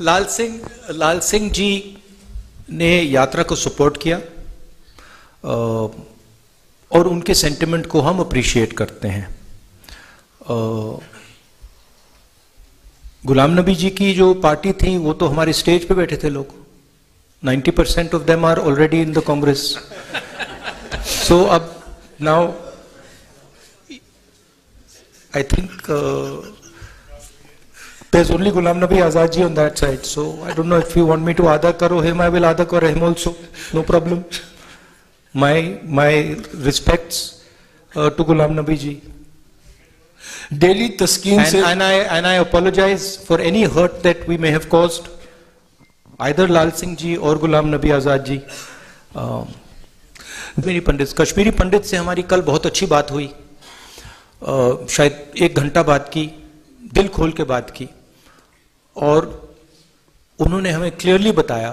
लाल सिंह जी ने यात्रा को सपोर्ट किया और उनके सेंटिमेंट को हम अप्रिशिएट करते हैं। गुलाम नबी जी की जो पार्टी थी वो तो हमारे स्टेज पे बैठे थे लोग, 90% of them are already in the Congress. So अब now I think there's only Ghulam Nabi Azad ji on that side, so I don't know if you want me to Ada Karo him, I will Ada Karo him also, no problem. My respects to Ghulam Nabi ji. Delhi Taskeen se and I apologize for any hurt that we may have caused either Lal Singh ji or Ghulam Nabi Azad ji. Kashmiri Pandit से हमारी कल बहुत अच्छी बात हुई, शायद 1 घंटा बात की, दिल खोल के बात की, और उन्होंने हमें क्लियरली बताया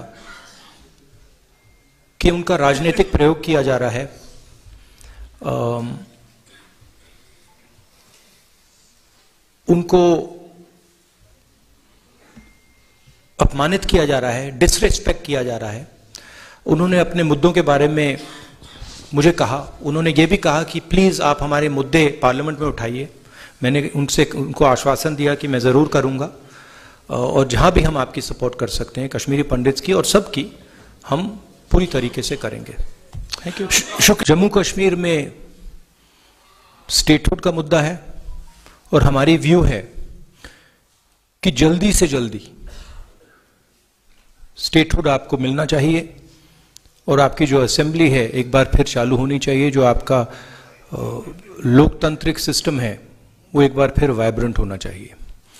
कि उनका राजनीतिक प्रयोग किया जा रहा है, उनको अपमानित किया जा रहा है, डिसरेस्पेक्ट किया जा रहा है। उन्होंने अपने मुद्दों के बारे में मुझे कहा, उन्होंने ये भी कहा कि प्लीज आप हमारे मुद्दे पार्लियामेंट में उठाइए। मैंने उनको आश्वासन दिया कि मैं ज़रूर करूँगा, और जहाँ भी हम आपकी सपोर्ट कर सकते हैं, कश्मीरी पंडित्स की और सब की, हम पूरी तरीके से करेंगे। Thank you. जम्मू कश्मीर में स्टेटहुड का मुद्दा है और हमारी व्यू है कि जल्दी से जल्दी स्टेटहुड आपको मिलना चाहिए और आपकी जो असेंबली है एक बार फिर चालू होनी चाहिए। जो आपका लोकतांत्रिक सिस्टम है वो एक बार फिर वाइब्रेंट होना चाहिए।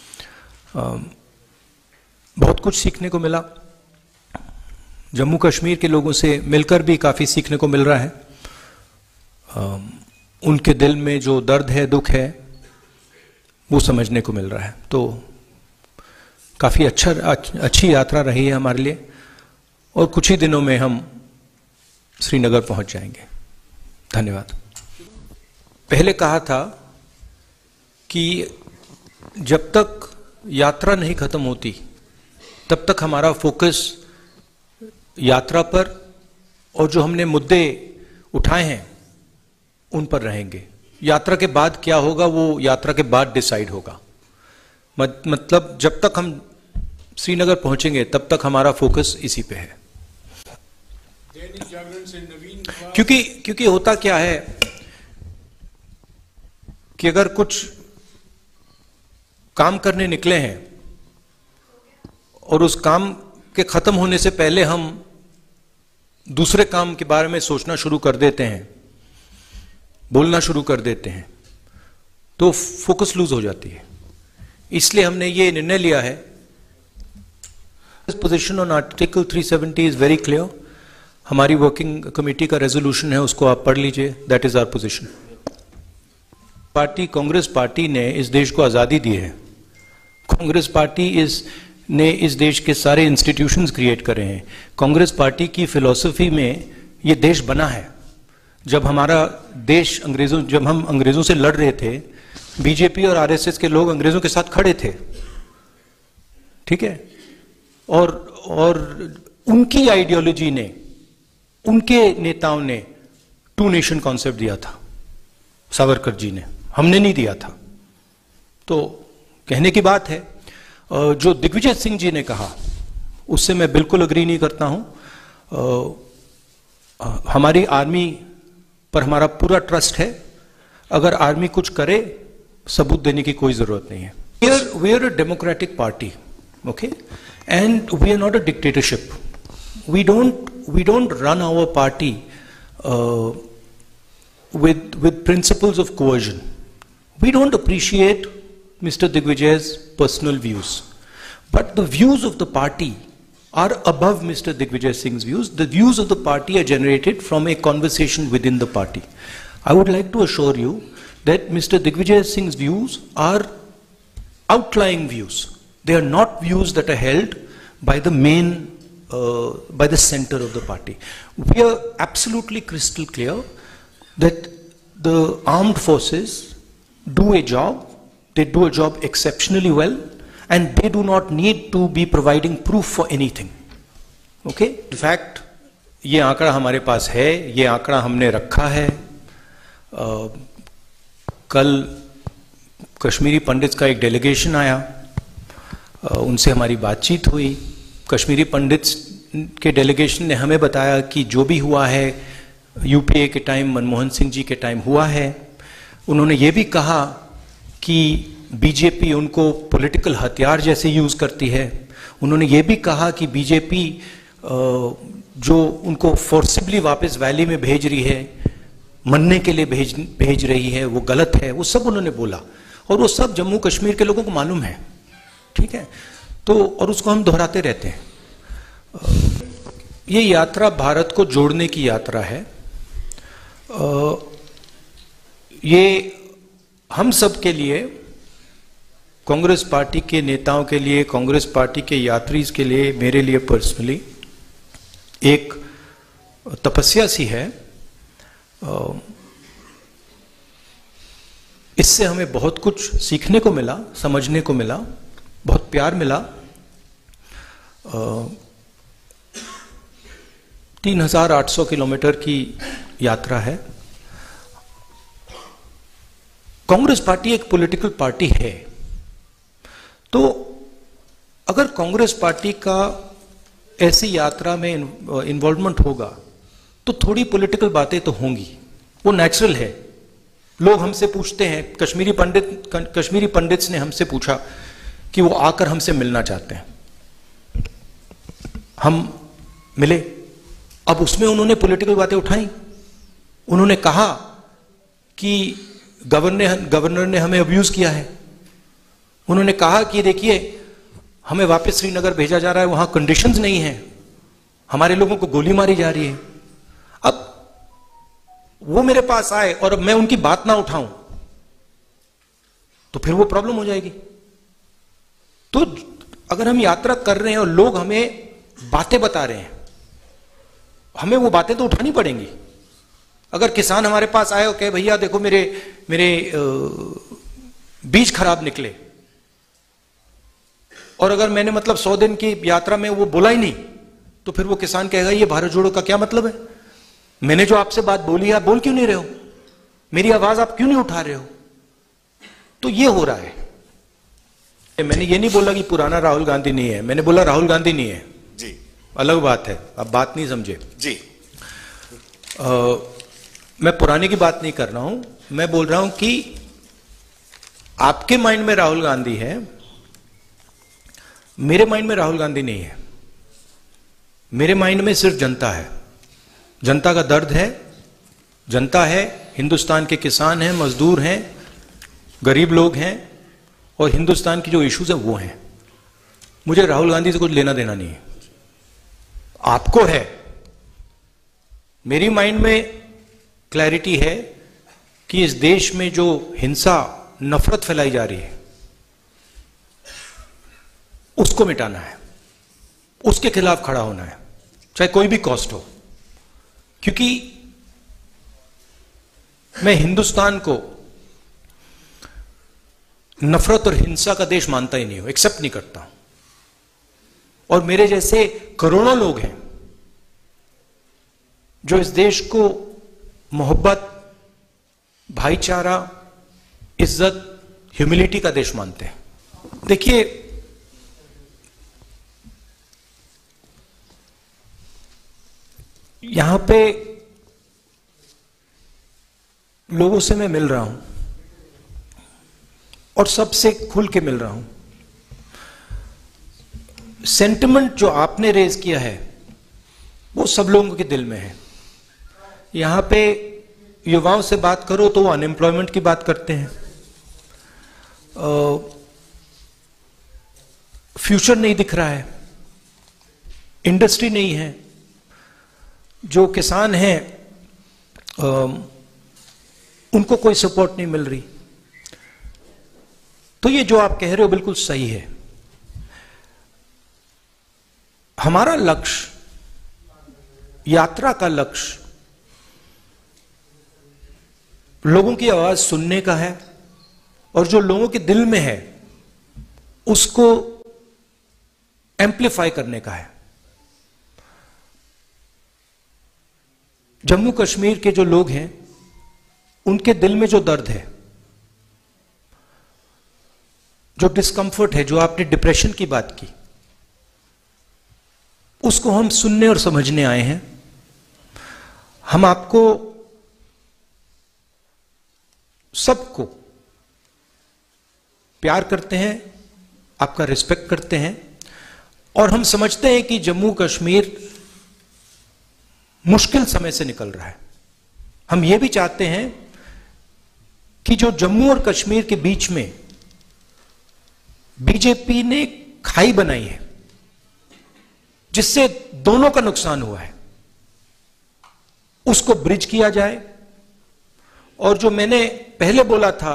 बहुत कुछ सीखने को मिला, जम्मू कश्मीर के लोगों से मिलकर भी काफ़ी सीखने को मिल रहा है। उनके दिल में जो दर्द है, दुख है, वो समझने को मिल रहा है। तो काफ़ी अच्छी यात्रा रही है हमारे लिए, और कुछ ही दिनों में हम श्रीनगर पहुंच जाएंगे। धन्यवाद। पहले कहा था कि जब तक यात्रा नहीं खत्म होती तब तक हमारा फोकस यात्रा पर और जो हमने मुद्दे उठाए हैं उन पर रहेंगे। यात्रा के बाद क्या होगा वो यात्रा के बाद डिसाइड होगा। मतलब जब तक हम श्रीनगर पहुंचेंगे तब तक हमारा फोकस इसी पे है। क्योंकि होता क्या है कि अगर कुछ काम करने निकले हैं और उस काम के खत्म होने से पहले हम दूसरे काम के बारे में सोचना शुरू कर देते हैं, बोलना शुरू कर देते हैं, तो फोकस लूज हो जाती है। इसलिए हमने ये निर्णय लिया है। Position on article 370 is very clear. हमारी वर्किंग कमेटी का रेजोल्यूशन है, उसको आप पढ़ लीजिए। That is our position. Congress party ने इस देश को आजादी दी है। कांग्रेस पार्टी ने इस देश के सारे इंस्टीट्यूशंस क्रिएट करे हैं। कांग्रेस पार्टी की फिलॉसफी में ये देश बना है। जब हमारा देश जब हम अंग्रेजों से लड़ रहे थे, बीजेपी और आरएसएस के लोग अंग्रेजों के साथ खड़े थे, ठीक है, और उनकी आइडियोलॉजी ने, उनके नेताओं ने 2 नेशन कॉन्सेप्ट दिया था, सावरकर जी ने, हमने नहीं दिया था। तो कहने की बात है। जो दिग्विजय सिंह जी ने कहा उससे मैं बिल्कुल अग्री नहीं करता हूं। हमारी आर्मी पर हमारा पूरा ट्रस्ट है। अगर आर्मी कुछ करे, सबूत देने की कोई जरूरत नहीं है। We are a democratic party, okay, and we are not a dictatorship. We don't run our party with principles of coercion. We don't appreciate Mr. Digvijay's personal views, but the views of the party are above Mr. Digvijay Singh's views. The views of the party are generated from a conversation within the party. I would like to assure you that Mr. Digvijay Singh's views are outlying views. They are not views that are held by the main, by the center of the party. We are absolutely crystal clear that the armed forces do a job, they do a job exceptionally well, and they do not need to be providing proof for anything. Okay? In fact, ये आंकड़ा हमारे पास है, ये आंकड़ा हमने रखा है. कल कश्मीरी पंडित्स का एक डेलीगेशन आया, उनसे हमारी बातचीत हुई. कश्मीरी पंडित्स के डेलीगेशन ने हमें बताया कि जो भी हुआ है यूपीए के टाइम, मनमोहन सिंह जी के टाइम हुआ है. उन्होंने ये भी कहा कि बीजेपी उनको पॉलिटिकल हथियार जैसे यूज करती है. उन्होंने ये भी कहा कि बीजेपी जो उनको फोर्सिबली वापस वैली में भेज रही है, मरने के लिए भेज रही है, वो गलत है. वो सब उन्होंने बोला और वो सब जम्मू कश्मीर के लोगों को मालूम है. ठीक है, तो और उसको हम दोहराते रहते हैं. ये यात्रा भारत को जोड़ने की यात्रा है. ये हम सब के लिए, कांग्रेस पार्टी के नेताओं के लिए, कांग्रेस पार्टी के यात्री के लिए, मेरे लिए पर्सनली एक तपस्या सी है. इससे हमें बहुत कुछ सीखने को मिला, समझने को मिला, बहुत प्यार मिला. 3800 किलोमीटर की यात्रा है. कांग्रेस पार्टी एक पॉलिटिकल पार्टी है, तो अगर कांग्रेस पार्टी का ऐसी यात्रा में इन्वॉल्वमेंट होगा तो थोड़ी पॉलिटिकल बातें तो होंगी, वो नेचुरल है. लोग हमसे पूछते हैं, कश्मीरी पंडित्स ने हमसे पूछा कि वो आकर हमसे मिलना चाहते हैं. हम मिले. अब उसमें उन्होंने पॉलिटिकल बातें उठाई. उन्होंने कहा कि गवर्नर ने हमें अब्यूज किया है. उन्होंने कहा कि देखिए, हमें वापस श्रीनगर भेजा जा रहा है, वहां कंडीशंस नहीं है, हमारे लोगों को गोली मारी जा रही है. अब वो मेरे पास आए और अब मैं उनकी बात ना उठाऊं तो फिर वो प्रॉब्लम हो जाएगी. तो अगर हम यात्रा कर रहे हैं और लोग हमें बातें बता रहे हैं, हमें वो बातें तो उठानी पड़ेंगी. अगर किसान हमारे पास आए और कहे भैया देखो मेरे बीज खराब निकले, और अगर मैंने मतलब 100 दिन की यात्रा में वो बोला ही नहीं, तो फिर वो किसान कहेगा ये भारत जोड़ो का क्या मतलब है? मैंने जो आपसे बात बोली, आप बोल क्यों नहीं रहे हो? मेरी आवाज आप क्यों नहीं उठा रहे हो? तो ये हो रहा है. मैंने ये नहीं बोला कि पुराना राहुल गांधी नहीं है, मैंने बोला राहुल गांधी नहीं है जी, अलग बात है. अब बात नहीं समझे जी. मैं पुराने की बात नहीं कर रहा हूं, मैं बोल रहा हूं कि आपके माइंड में राहुल गांधी है, मेरे माइंड में राहुल गांधी नहीं है. मेरे माइंड में सिर्फ जनता है. जनता का दर्द है. जनता है, हिंदुस्तान के किसान हैं, मजदूर हैं, गरीब लोग हैं, और हिंदुस्तान की जो इश्यूज है वो हैं. मुझे राहुल गांधी से कुछ लेना देना नहीं है. आपको है. मेरी माइंड में क्लैरिटी है कि इस देश में जो हिंसा, नफरत फैलाई जा रही है, उसको मिटाना है, उसके खिलाफ खड़ा होना है, चाहे कोई भी कॉस्ट हो. क्योंकि मैं हिंदुस्तान को नफरत और हिंसा का देश मानता ही नहीं हूं, एक्सेप्ट नहीं करता हूं. और मेरे जैसे करोड़ों लोग हैं जो इस देश को मोहब्बत, भाईचारा, इज्जत, ह्यूमिलिटी का देश मानते हैं. देखिए, यहां पे लोगों से मैं मिल रहा हूं और सबसे खुल के मिल रहा हूं. सेंटिमेंट जो आपने रेज किया है वो सब लोगों के दिल में है. यहां पे युवाओं से बात करो तो वो अनएम्प्लॉयमेंट की बात करते हैं, फ्यूचर नहीं दिख रहा है, इंडस्ट्री नहीं है, जो किसान हैं उनको कोई सपोर्ट नहीं मिल रही. तो ये जो आप कह रहे हो बिल्कुल सही है. हमारा लक्ष्य, यात्रा का लक्ष्य लोगों की आवाज सुनने का है, और जो लोगों के दिल में है उसको एम्प्लीफाई करने का है। जम्मू कश्मीर के जो लोग हैं उनके दिल में जो दर्द है, जो डिस्कंफर्ट है, जो आपने डिप्रेशन की बात की, उसको हम सुनने और समझने आए हैं। हम आपको सबको प्यार करते हैं, आपका रिस्पेक्ट करते हैं, और हम समझते हैं कि जम्मू कश्मीर मुश्किल समय से निकल रहा है। हम यह भी चाहते हैं कि जो जम्मू और कश्मीर के बीच में बीजेपी ने खाई बनाई है, जिससे दोनों का नुकसान हुआ है, उसको ब्रिज किया जाए। और जो मैंने पहले बोला था,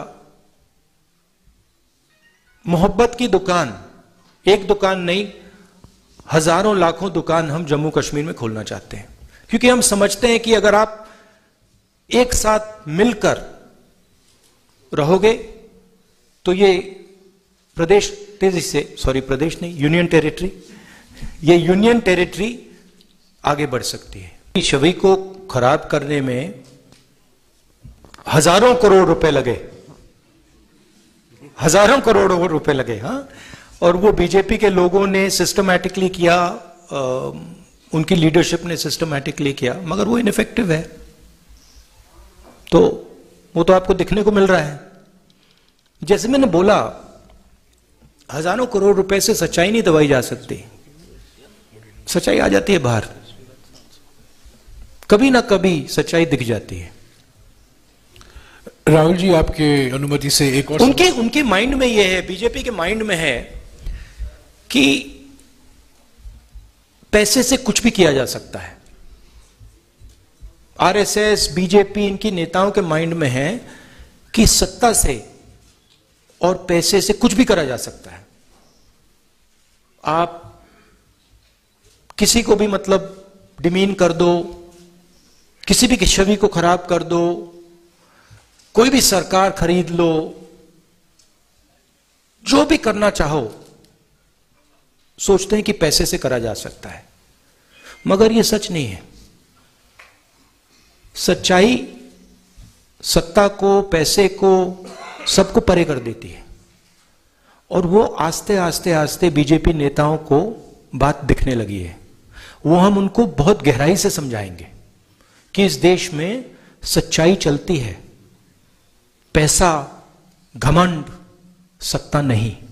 मोहब्बत की दुकान, एक दुकान नहीं, हजारों लाखों दुकान हम जम्मू कश्मीर में खोलना चाहते हैं, क्योंकि हम समझते हैं कि अगर आप एक साथ मिलकर रहोगे तो ये प्रदेश तेजी से, सॉरी प्रदेश नहीं, यूनियन टेरिटरी, ये यूनियन टेरिटरी आगे बढ़ सकती है। छवि को खराब करने में हजारों करोड़ रुपए लगे, हजारों करोड़ रुपए लगे, हाँ, और वो बीजेपी के लोगों ने सिस्टमैटिकली किया, उनकी लीडरशिप ने सिस्टमैटिकली किया, मगर वो इनइफेक्टिव है। तो वो तो आपको दिखने को मिल रहा है। जैसे मैंने बोला, हजारों करोड़ रुपए से सच्चाई नहीं दबाई जा सकती, सच्चाई आ जाती है बाहर, कभी ना कभी सच्चाई दिख जाती है। राहुल जी, आपके अनुमति से एक और उनके माइंड में यह है, बीजेपी के माइंड में है कि पैसे से कुछ भी किया जा सकता है। आरएसएस, बीजेपी, इनकी नेताओं के माइंड में है कि सत्ता से और पैसे से कुछ भी करा जा सकता है। आप किसी को भी मतलब डिमीन कर दो, किसी भी की छवि को खराब कर दो, कोई भी सरकार खरीद लो, जो भी करना चाहो, सोचते हैं कि पैसे से करा जा सकता है, मगर यह सच नहीं है। सच्चाई सत्ता को, पैसे को, सबको परे कर देती है, और वो आस्ते आस्ते आस्ते बीजेपी नेताओं को बात दिखने लगी है। वो हम उनको बहुत गहराई से समझाएंगे कि इस देश में सच्चाई चलती है, पैसा, घमंड, सत्ता नहीं।